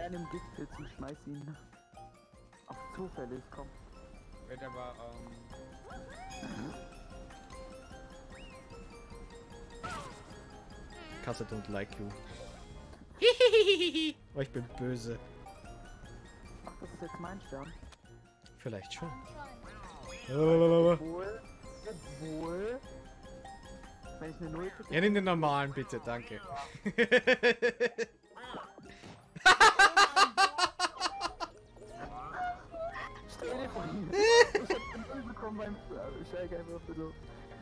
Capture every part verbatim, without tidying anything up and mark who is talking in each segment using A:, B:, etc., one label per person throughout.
A: einem Giftpilz und schmeiß ihn auf zufällig, komm.
B: Wird aber, ähm...
C: Kasse don't like you. Oh, ich bin böse.
A: Ach, das ist jetzt mein Stern.
C: Vielleicht schon.
A: Obwohl, obwohl... Wenn ich eine Null kriege...
C: Ja, nimm den normalen bitte, danke.
A: Stell dir vor, ich hab den Null bekommen beim Shake einfach so.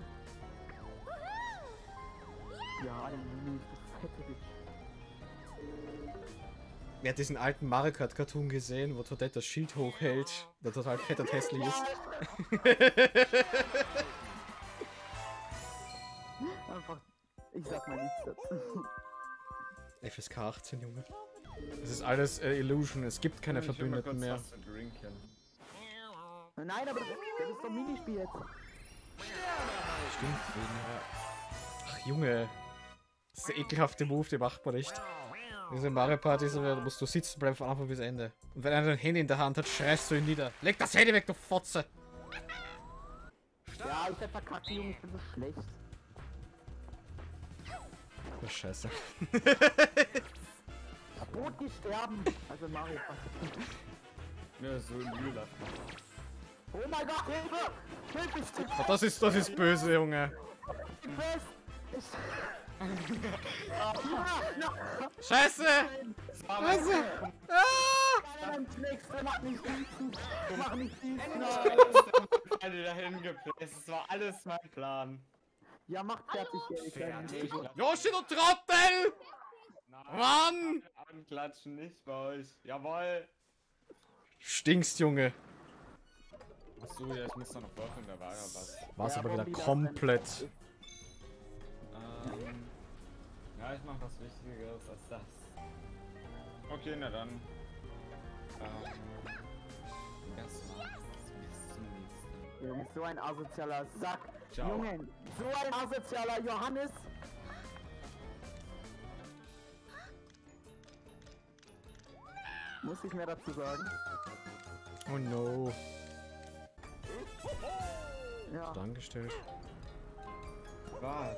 A: Ja, eine Null, du fette Bitch.
C: Wer hat diesen alten Mario Kart Cartoon gesehen, wo Toadette das Schild hochhält, der total fett und hässlich ist?
A: Einfach, ich sag mal nichts dazu.
C: F S K achtzehn, Junge. Es ist alles äh, Illusion, es gibt keine
B: ich will mal
C: Verbündeten
B: kurz
C: mehr.
B: was zu trinken.
A: Nein, aber das, das ist doch ein Minispiel jetzt.
C: Stimmt, ja. Ach Junge. Das ist der ekelhafte Move, den macht man nicht. Diese Mario Party, da musst du sitzen bleiben von Anfang bis Ende. Und wenn einer ein Handy in der Hand hat, schreist du ihn nieder. Leg das Handy weg, du Fotze!
A: Ja, ich hab verkackt, Junge, ich bin so schlecht.
C: Oh, Scheiße.
A: Verbot die sterben! Also Mario Party.
B: Ja, so ein Lila.
A: Oh mein Gott, Hilfe! Hilfe, ich steck
C: Oh, das ist, das ist böse, Junge.
A: fest! Ich...
C: Scheiße! Scheiße! Ah!
A: Nein, nächste, mach nicht schießen! Mach nicht schießen!
B: Alle dahin gepresst. Das war alles mein Plan.
A: Ja, macht fertig, ihr kleinen
B: Fertig.
C: Yoshi, du Trottel! Mann!
B: Anklatschen nicht bei euch. Jawohl.
C: Stinkst, Junge.
B: Achso, ja, ich muss da noch würfeln, da war ja was.
C: War's
A: Ja,
C: aber wieder
A: Bobby, das
C: komplett.
B: Ähm, ja, ich mach was Wichtigeres als das. Okay, na dann. Ähm, das war's. Bis zum nächsten.
A: Junge, so ein asozialer Sack!
B: Ciao.
A: Junge, so ein asozialer Johannes! Muss ich mehr dazu sagen?
C: Oh no.
A: Ja.
C: Angestellt.
B: Was?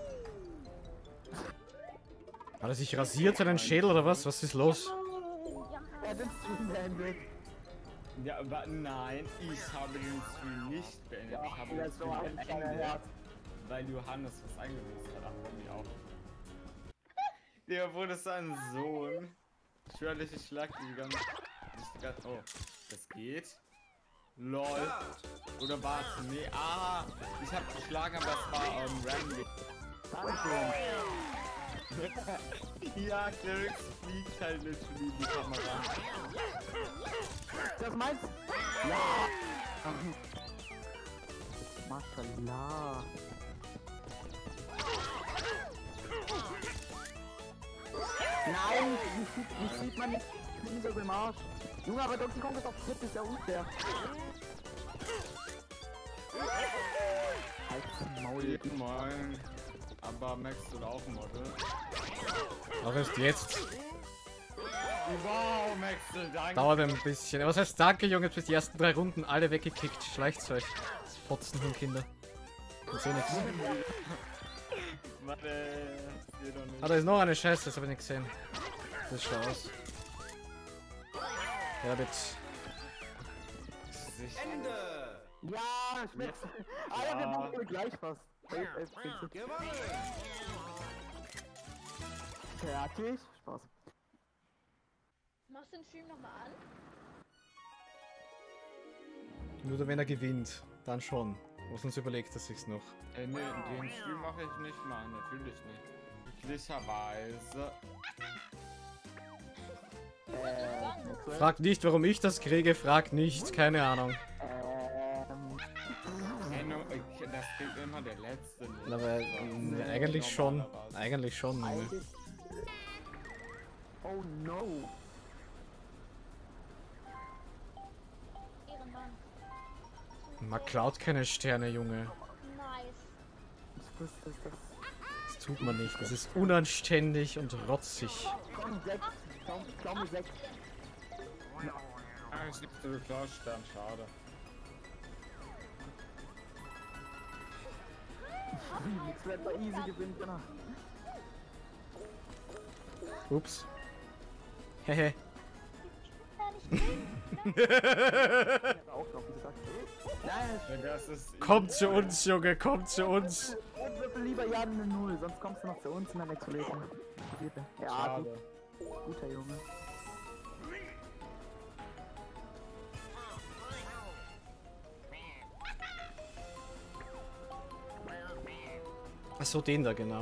C: Hat er sich rasiert, seinen Schädel oder was? Was ist los?
A: Er hat den Stream beendet.
B: Ja, aber nein, ich habe den Stream nicht beendet. Ich habe
A: Ja,
B: den
A: so
B: Stream
A: ein kleiner
B: beendet,
A: Herz.
B: weil Johannes was eingelöst hat. Ach, Bobby auch. Der wurde sein Sohn. Ich schwöre dich, ich schlag die ganze... Die ganze oh, das geht. Lol. Oder warte, nee, ah, ich hab geschlagen, aber das war ähm, random.
A: Dankeschön.
B: Ja, Clerics fliegt halt literally in die Kamera.
A: Das meinst du? Ja! Maschallah. Nein, wie sieht, wie sieht man nicht? Ich bin so im Arsch. Junge, aber Donkey Kong ist auf Tipp, ist ja unfair. Halt's Maul.
B: Moin. Aber Max, du laufen, Model.
C: Auch erst jetzt.
B: Wow, Max, danke.
C: Dauert ein bisschen. Was heißt danke, Junge? Jetzt bist die ersten drei Runden alle weggekickt. Schleicht's euch. Das Fotzen von Kinder. Ich seh nichts.
B: Warte, seh doch nicht.
C: Ah, da ist noch eine Scheiße, das hab ich nicht gesehen. Das schaut aus. Ja, bitte.
B: Ende!
A: Ja, schmeckt's. Alter, wir machen wohl gleich fast. Fertig. Spaß.
D: Machst du den Stream nochmal an?
C: Nur wenn er gewinnt, dann schon. Was uns überlegt, dass ich's noch.
B: Äh, nee, den Stream mache ich nicht mal, natürlich nicht. Glücklicherweise.
A: Äh,
C: Frag nicht, warum ich das kriege, frag nicht, keine Ahnung.
A: ähm,
B: Hey, no, ich, das kriegt immer der Letzte nicht.
C: Aber äh, eigentlich schon. Eigentlich schon, Junge.
A: eigentlich. Oh no.
D: Ehrenmann.
C: Man klaut keine Sterne, Junge.
D: Nice.
A: Ich wusste, dass das.
C: Das tut man nicht. Das ist unanständig und rotzig.
A: Komm, sechs. Komm, komm, sechs.
B: Ah, ich liebe den Klaus-Stern, schade.
A: Nix wird bei easy gewinnt, genau.
C: Ups. Hehe.
A: Auch drauf, wie gesagt. Nein,
B: Ja, das ist
C: Kommt zu uns, Junge, kommt zu uns.
A: und würfel lieber ja eine Null, sonst kommst du noch zu uns und dann explodiert er. Ja,
B: schade.
A: gut, guter Junge.
C: Achso, den da, genau.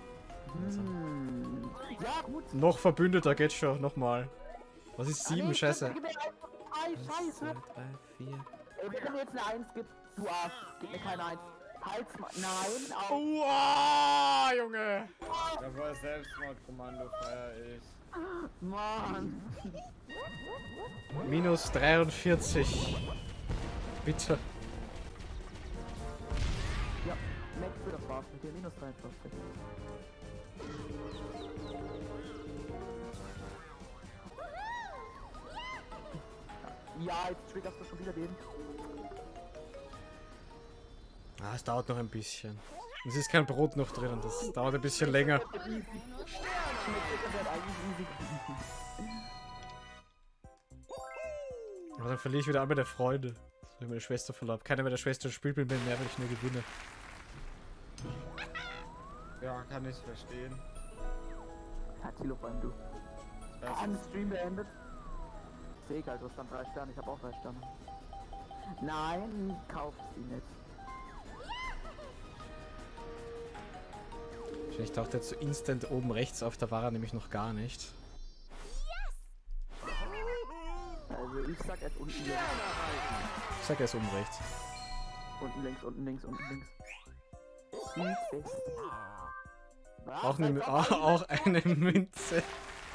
A: Hm. Ja, gut.
C: Noch Verbündeter geht schon, nochmal. Was ist
A: Ah,
C: sieben?
A: nee,
C: Scheiße.
A: Gib mir einfach drei, Scheiße.
C: drei, vier.
A: Ey, wenn du mir jetzt eine Eins gibst, du Arsch, gib mir keine Eins. Halt's mal. Nein, auf.
C: Uah, Junge!
B: Jawohl, Selbstmordkommando feier ich.
A: Mann.
C: Minus dreiundvierzig. Bitte.
A: Ja, Max, das war's mit dir. Minus dreiundvierzig. Ja, jetzt triggerst du schon wieder den.
C: Ah, es dauert noch ein bisschen. Es ist kein Brot noch drin und das dauert ein bisschen länger. Aber dann verliere ich wieder all meine Freunde. So wie meine Schwester verloren. Keiner meiner Schwester spielt mit mir mehr, wenn ich nur gewinne.
B: Ja, kann ich verstehen.
A: Hat Tilo vor allem du.
B: Das
A: Ah, ein
B: ist,
A: Stream beendet. Ist eh egal, du hast dann drei Sterne, ich habe auch drei Sterne. Nein, kauf sie nicht.
C: Ich dachte jetzt so instant oben rechts auf, da war er nämlich noch gar nicht.
A: Also ich sag erst unten links.
C: Ich sag erst oben rechts.
A: Unten links, unten links, unten links. Links, rechts. Was?
C: Auch eine,
A: Als ob-
C: auch eine Münze.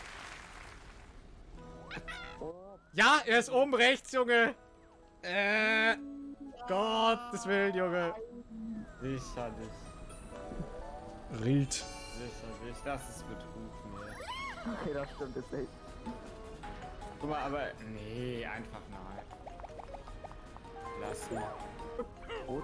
A: Oh,
C: Ja, er ist oben rechts, Junge. Äh, Gottes Willen, Junge.
B: sicherlich.
C: Ried.
B: Sicherlich. Das ist Betrug, nee.
A: okay, das stimmt, ist echt.
B: Guck mal, aber. Nee, einfach nein. Lass mal.
A: Rot.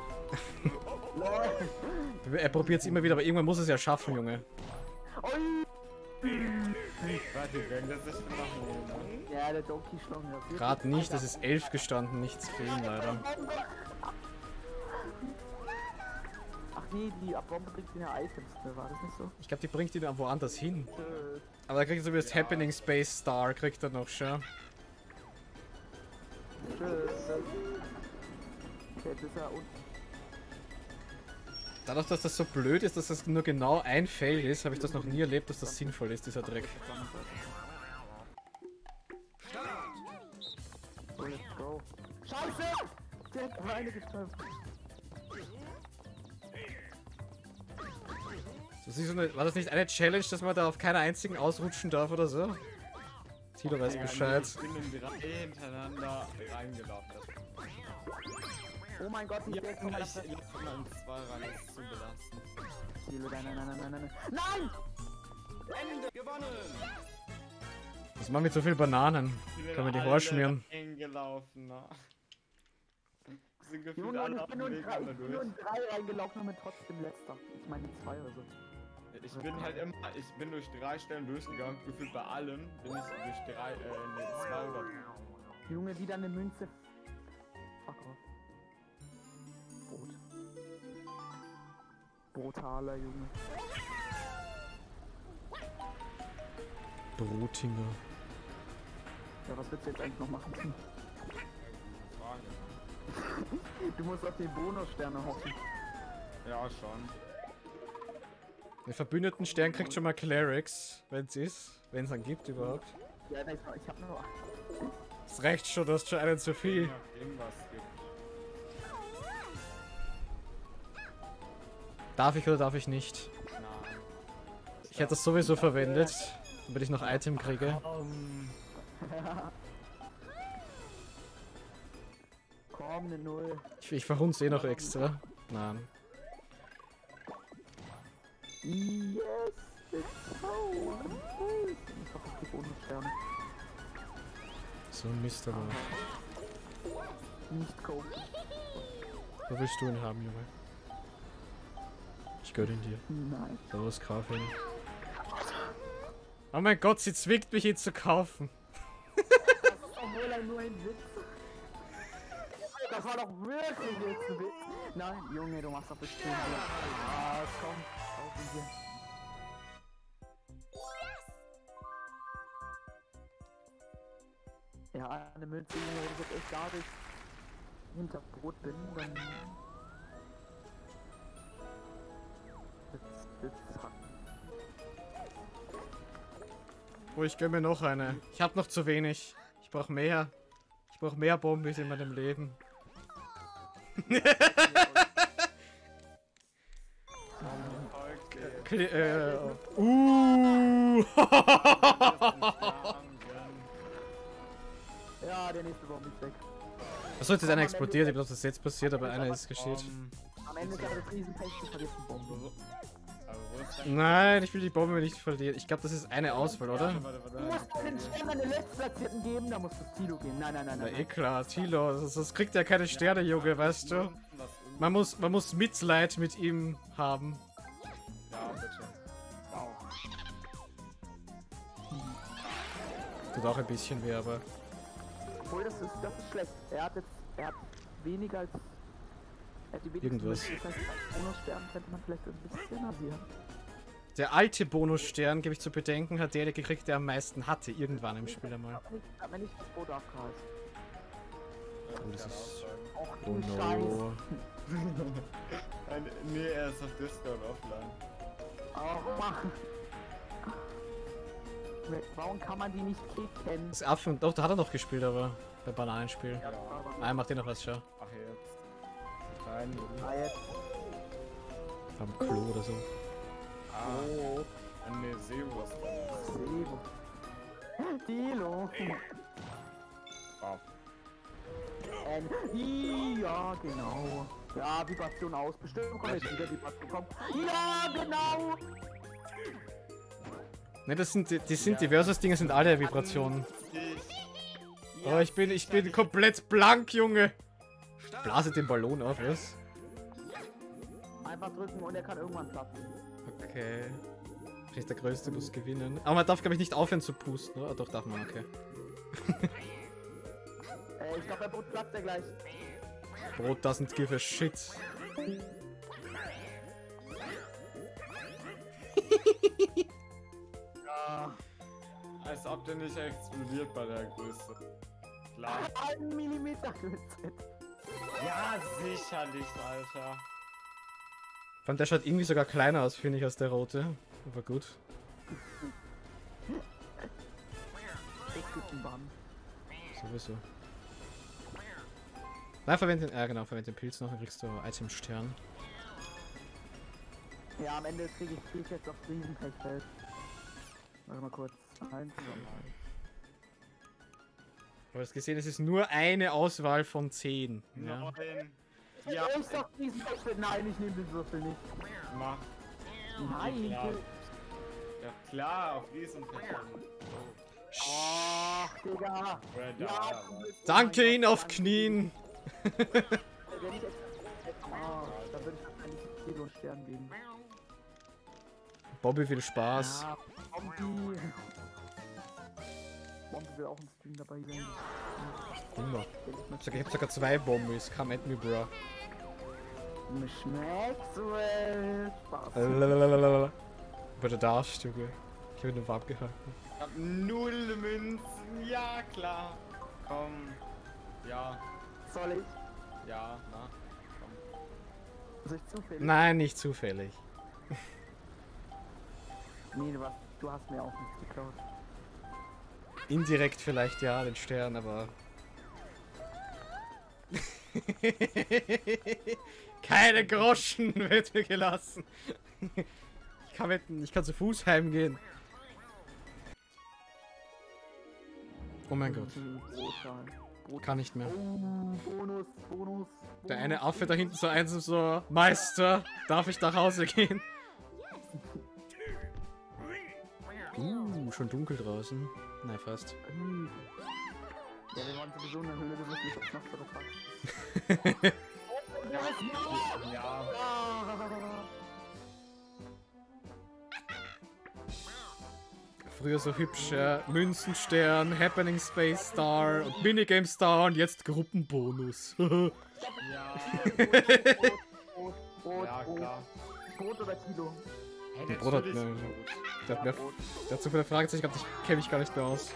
A: Lol.
C: Er probiert es immer wieder, aber irgendwann muss es ja schaffen, Junge.
A: Ui.
B: Warte, wenn das ist noch nehmen.
A: Ja, der Donkey schlug mir auf.
C: Gerade nicht, es ist elf gestanden, nichts fehlen leider.
A: Ach nee, die Bombe bringt mir Items, ne? War das nicht so?
C: Ich glaube, die bringt ihn dann woanders hin.
A: Äh,
C: Aber da kriegt er so wie das Happening Space Star, kriegt er noch schon.
A: Tschüss. Okay, jetzt ist er unten.
C: Dadurch, dass das so blöd ist, dass das nur genau ein Fail ist, habe ich das noch nie erlebt, dass das sinnvoll ist, dieser Dreck.
A: So, let's go. Scheiße! Der hat meine getroffen.
C: Das ist so eine, war das nicht eine Challenge, dass man da auf keiner einzigen ausrutschen darf oder so? Tilo weiß Bescheid.
B: Ich bin in drei hintereinander reingelaufen.
A: Oh mein Gott, ich
B: Ja,
A: denke
B: ich
A: mal,
B: laufe mal in zwei rein, das ist zu belastend.
A: Tilo, nein, nein, nein, nein, nein, nein. Nein!
C: Was machen wir zu viel Bananen? Können wir die vorschmieren?
B: Eingelaufen, ne? Sind gefühlt
A: Junge,
B: alle
A: ich
B: auf
A: bin
B: dem
A: nur in
B: Weg
A: drei,
B: einmal
A: ich bin nur
B: durch.
A: in drei reingelaufen und bin trotzdem letzter. Ich meine in zwei oder so.
B: Ich bin halt immer, ich bin durch drei Stellen durchgegangen, gefühlt bei allen bin ich durch drei, äh, nee, zwei oder
A: Junge, wieder eine Münze. Fuck off. Brot. Brutaler Junge.
C: Brotinger.
A: Ja, was willst du jetzt eigentlich noch machen?
B: Frage.
A: Du musst auf die Bonussterne hoffen.
B: Ja, schon.
C: Den verbündeten Stern kriegt schon mal Clerics, wenn es ist. Wenn es dann gibt überhaupt.
A: Ja, nein, ich hab nur.
C: Es reicht schon, du hast schon einen zu
B: Je
C: viel.
B: nachdem, was es gibt.
C: Darf ich oder darf ich nicht?
B: Nein.
C: Ich hätte das sowieso verwendet, damit ich noch Item kriege.
B: Um,
A: Komm, eine Null.
C: Ich, ich verhunz eh noch extra. Nein.
A: Yes, let's go. Ich hoffe, ich krieg Bonussterne.
C: so ein Mist, aber.
A: Nicht Coke.
C: Wo willst du ihn haben, Junge? Ich gönn ihn dir.
A: Nein.
C: So was kaufe ich. Oh mein Gott, sie zwingt mich ihn zu kaufen.
A: Das ist doch wohl nur ein Witz. Das war doch wirklich jetzt ein Witz. Nein, Junge, du machst doch bestimmt wieder. Ah, komm. Auf ihn hier. Ja, eine Münze, Junge, wenn ich jetzt echt gar nicht hinter Brot bin, dann... Wird's, wird's hacken.
C: Oh, ich gönn mir noch eine. Ich hab noch zu wenig. Ich brauch mehr. Ich brauch mehr Bombis in meinem Leben. Kli äh, uh.
A: Ja, der nächste Bombe ist weg.
C: Achso, jetzt ist einer explodiert. Ich weiß, was jetzt passiert, aber einer ist geschieht.
A: Am Ende ist aber das Riesenpech, du verlierst eine Bombe.
C: Nein, ich will die Bombe nicht verlieren. Ich glaube, das ist eine Auswahl, oder?
A: Du musst den Stern an den Letztplatzierten geben, da muss das Tilo gehen. Nein, nein, nein,
C: Na
A: nein.
C: eh klar, Tilo, das, das kriegt ja keine Sterne, Junge, weißt du? Man muss, man muss Mitleid mit ihm haben.
B: Ja, bitte. Wow.
C: Tut auch ein bisschen weh, aber...
A: Obwohl, das ist, das ist schlecht. Er hat jetzt, er hat weniger als... Er hat die wenigsten
C: Irgendwas.
A: Mittel. Das heißt, als Bonusstern könnte man vielleicht ein bisschen rasieren.
C: Der alte Bonusstern, gebe ich zu bedenken, hat der, der gekriegt, der am meisten hatte, irgendwann im Spiel einmal.
A: Ich hab mir nicht das Boot abgeheizt.
C: Oh, das ist...
A: Och,
C: Oh
A: du
C: no.
A: Scheiß.
B: Ein, nee, er ist auf Discord offline.
A: Oh, Mann. Warum kann man die nicht kicken?
C: Das Affen... Doch, da hat er noch gespielt, aber... Bei Bananenspiel.
B: Ja.
C: Ah, er macht dir noch was, schau.
B: Ach, jetzt. Nein.
A: Ah, jetzt.
C: Am Klo oder so.
B: Ah,
A: Oh.
B: ne, Seewurst.
A: Sebo. Tilo.
B: Wow.
A: Ähm, ja, genau. Ja, Vibration aus. Bestimmt kommt jetzt wieder Vibration. Komm. Ja, genau.
C: Ne, das sind die, die sind die Versus-Dinge sind alle Vibrationen. Oh, ich bin, ich bin komplett blank, Junge. Blase den Ballon auf, was?
A: Einfach drücken und er kann irgendwann platzen.
C: Okay. Vielleicht der Größte muss gewinnen. Aber man darf, glaube ich, nicht aufhören zu pusten, oder? Doch, darf man, okay.
A: Äh, ich glaube, bei Boot platzt er gleich.
C: Brot doesn't give a shit.
A: Ja.
B: Als ob der nicht explodiert bei der Größe. Klar.
A: Ein Millimeter Gewitzt.
B: Ja, sicherlich, Alter.
C: Vor allem, der schaut irgendwie sogar kleiner aus, finde ich, als der rote. Aber gut.
A: Es gibt einen Bann.
C: Sowieso. Nein, verwende den, ja genau, verwende den Pilz noch, dann kriegst du Item-Stern.
A: Ja, am Ende kriege ich, krieg ich jetzt auf Riesenpechfeld. Warte mal kurz. Eins, zwei.
C: Du hast gesehen, es ist nur eine Auswahl von zehn. Ja.
B: Neun.
A: Ja,
B: Ja,
A: ich sag Riesenpechfeld. Nein, ich nehme den Würfel nicht.
B: mach.
A: Nein,
B: klar.
A: du-
B: Ja, klar, auf Riesenpechern.
A: Ach, Digga.
B: Red
A: Ja,
B: Arm.
A: du bist-
C: Danke ihn auf
A: Danke.
C: Knien!
A: Wenn ich jetzt... Ah, da würde ich wahrscheinlich Kilo und Stern geben.
C: Bobby will Spaß.
A: Ja, Bombi. Bombi will auch im Stream dabei sein.
C: Immer. Ich sag, ich hab sogar zwei Bombis. Come at me, bro.
A: Mir schmeckt's well. Spaß.
C: Lalalala. Aber du darfst, Junge. Ich hab ihn nur warm gehalten.
B: Ich hab null Münzen. Ja, klar. Komm. Ja,
A: Soll ich?
B: ja, na. Komm.
A: Soll ich zufällig?
C: Nein, nicht zufällig.
A: Nee, du hast, du hast mir auch nichts geklaut.
C: Indirekt vielleicht ja, den Stern, aber... Keine Groschen wird mir gelassen. Ich kann wetten, ich kann zu Fuß heimgehen. Oh mein Gott,
A: Brotschalen. Brot.
C: kann nicht mehr.
A: Oh, Bonus, Bonus.
C: Der eine Affe da hinten so eins und so, Meister, darf ich nach Hause gehen? Uh, schon dunkel draußen. Nein, fast.
A: Hm. Ja, wir waren sowieso in der Höhle, du wirst nicht aufs Nacht verpackt.
B: Ja.
C: Früher so hübsch, ja. Münzenstern, Happening Space Star und Minigame Star und jetzt Gruppenbonus.
B: Ja.
A: Brot, Brot,
B: Ja,
A: Brot,
B: klar.
A: Brot oder Kilo?
B: Hey,
C: Der Bruder hat
B: natürlich
C: mir-
B: Brot.
C: Der hat, mir, der hat so viele Fragezeichen gehabt, ich kenne mich gar nicht mehr aus.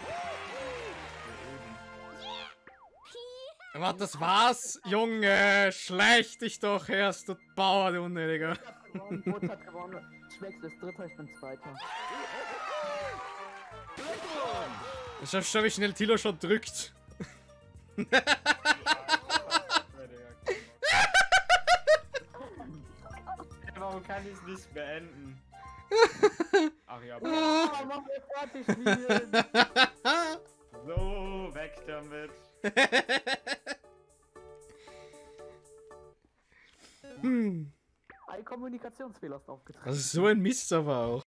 C: Warte, das war's? Junge, schlecht dich doch erst, du Bauer, du Unnötiger.
A: Gewonnen, Brot hat gewonnen. Schmeckst ist Dritter, ich bin Zweiter.
C: Schau, schau, wie schnell Tilo schon drückt.
B: Warum kann ich es nicht beenden? Ach ja.
A: Ah, mach mir fertig spielen!
B: So, weg damit.
C: Hm.
A: Ein Kommunikationsfehler ist aufgetreten.
C: Also so ein Mist aber auch.